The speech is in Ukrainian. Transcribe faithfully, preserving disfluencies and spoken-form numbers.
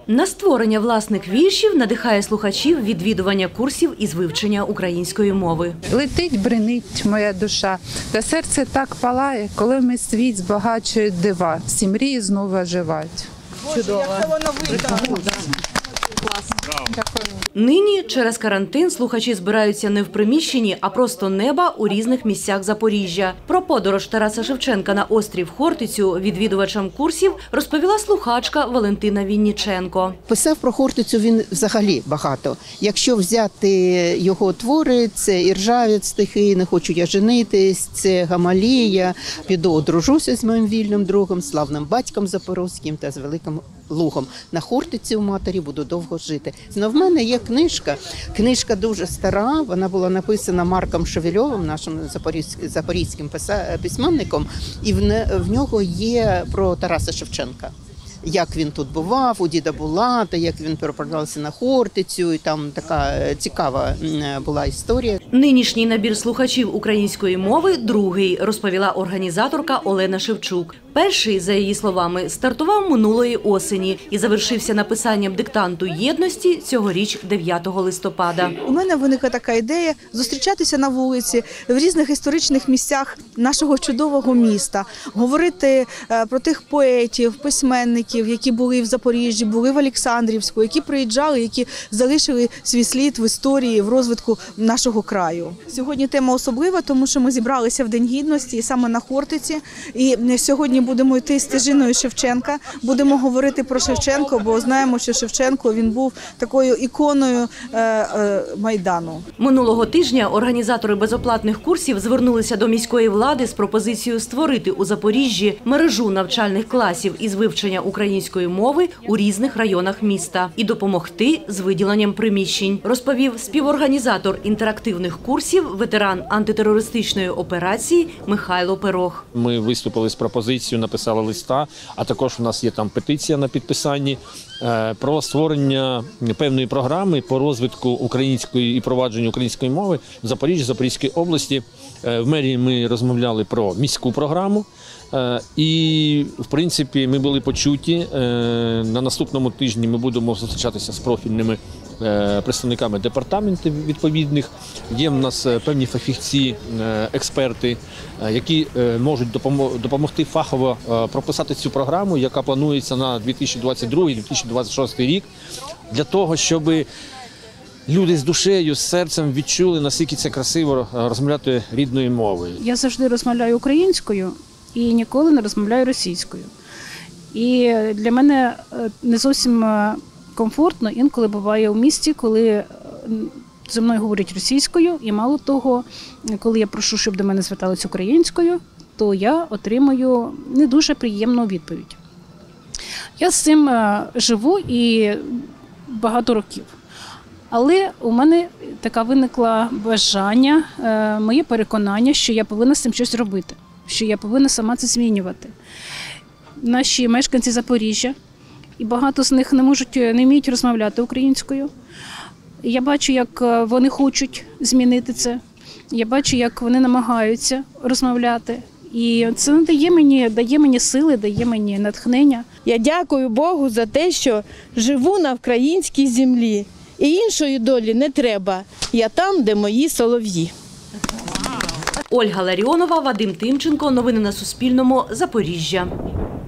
На створення власних віршів надихає слухачів відвідування курсів із вивчення української мови. Летить, бринить моя душа, та серце так палає, коли ми світ збагачують дива, всі мрії знову оживають. Чудово. Як це воно вийде? Нині через карантин слухачі збираються не в приміщенні, а просто неба у різних місцях Запоріжжя. Про подорож Тараса Шевченка на острів Хортицю відвідувачам курсів розповіла слухачка Валентина Вінніченко. Писав про Хортицю він взагалі багато. Якщо взяти його твори, це «Іржавець стихи», «Не хочу я женитись», це «Гамалія», «Піду одружуся з моїм вільним другом», «Славним батьком запорозьким» та «З великим лугом». На Хортиці у матері буду довго жити. Но в мене є книжка. Книжка дуже стара, вона була написана Марком Шевельовим, нашим запорізьким письменником, і в нього є про Тараса Шевченка. Як він тут бував, у діда Булата, як він переправлявся на Хортицю, і там така цікава була історія. Нинішній набір слухачів української мови – другий, розповіла організаторка Олена Шевчук. Перший, за її словами, стартував минулої осені і завершився написанням диктанту єдності цьогоріч дев'ятого листопада. У мене виникла така ідея зустрічатися на вулиці в різних історичних місцях нашого чудового міста, говорити про тих поетів, письменників, які були в Запоріжжі, були в Олександрівську, які приїжджали, які залишили свій слід в історії, в розвитку нашого краю. Сьогодні тема особлива, тому що ми зібралися в День гідності саме на Хортиці. І сьогодні будемо йти стежиною Шевченка, будемо говорити про Шевченка, бо знаємо, що Шевченко він був такою іконою е, е, Майдану. Минулого тижня організатори безоплатних курсів звернулися до міської влади з пропозицією створити у Запоріжжі мережу навчальних класів із вивчення української мови у різних районах міста і допомогти з виділенням приміщень, розповів співорганізатор інтерактивних курсів, ветеран антитерористичної операції Михайло Перох. Ми виступили з пропозицією, написали листа, а також у нас є там петиція на підписанні про створення певної програми по розвитку української і провадженню української мови в Запоріжжі, Запорізькій області. В мерії ми розмовляли про міську програму. І, в принципі, ми були почуті. На наступному тижні ми будемо зустрічатися з профільними представниками департаментів відповідних. Є в нас певні фахівці, експерти, які можуть допомогти фахово прописати цю програму, яка планується на дві тисячі двадцять другий - дві тисячі двадцять шостий рік, для того, щоб люди з душею, з серцем відчули, наскільки це красиво розмовляти рідною мовою. Я завжди розмовляю українською і ніколи не розмовляю російською. І для мене не зовсім комфортно інколи буває у місті, коли зі мною говорять російською, і мало того, коли я прошу, щоб до мене зверталися українською, то я отримую не дуже приємну відповідь. Я з цим живу і багато років. Але у мене таке виникло бажання, моє переконання, що я повинна з цим щось робити, що я повинна сама це змінювати. Наші мешканці Запоріжжя, і багато з них не можуть, не вміють розмовляти українською. Я бачу, як вони хочуть змінити це. Я бачу, як вони намагаються розмовляти. І це дає мені, дає мені сили, дає мені натхнення. Я дякую Богу за те, що живу на українській землі. І іншої долі не треба. Я там, де мої солов'ї. Ольга Ларіонова, Вадим Тимченко. Новини на Суспільному. Запоріжжя.